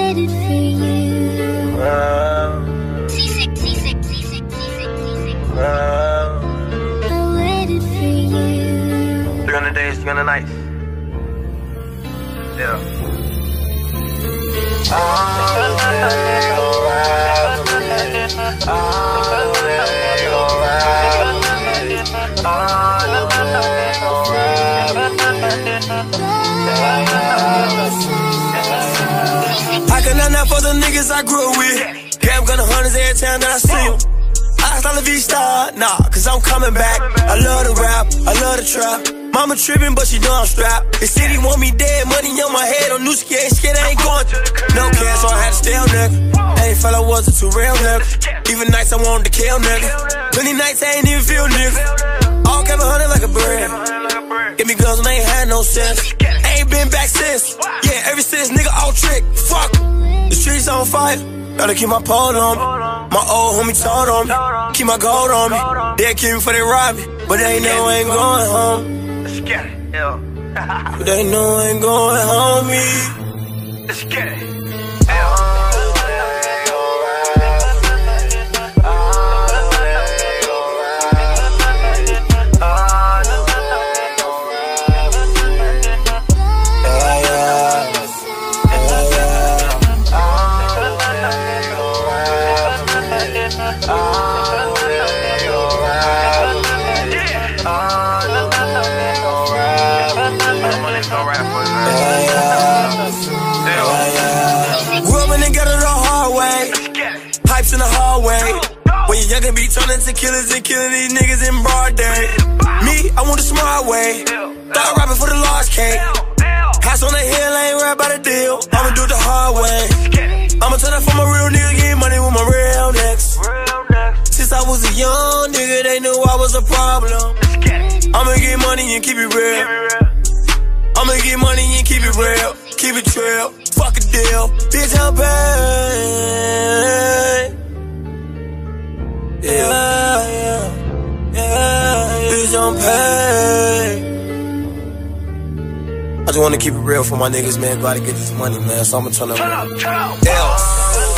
waited for you. I waited for you. 300 days, 300 nights. Yeah. I cannot not for the niggas I grew up with. Yeah, I'm gonna hundreds every time that I see them. Hasta la vista, nah, cause I'm coming back. I love the rap, I love the trap. Mama trippin', but she know I'm strapped. The city want me dead, money on my head. On new scared, I ain't going. No cash, so I had to stay on nigga. Ain't felt I wasn't too real nigga. Even nights I wanted to kill nigga. Plenty nights I ain't even feel nigga. All kept 100 like a bird. Give me guns when they ain't had no sense. Ain't been back since. Yeah, ever since nigga all trick. Fuck, the streets on fire. Gotta keep my pole on me. My old homie told on me. Keep my gold on me. They'll kill me before they rob me. But they know I ain't going home. Let's get it, yeah. But they know I ain't going home, me. Let's get it, in the hallway. When you're young and be turning to killers and killing these niggas in broad day. Me, I want the smart way. Thought rapping for the large cake. House on the hill, ain't right about the deal. I'ma do it the hard way. I'ma turn up for my real nigga, get money with my real next. Since I was a young nigga, they knew I was a problem. I'ma get money and keep it real. I'ma get money and keep it real. Keep it real, fuck a deal. Bitch, I'm paid. Yeah. Bitch, I'm paid. I just wanna keep it real for my niggas, man. Gotta get this money, man. So I'ma turn up. Turn up.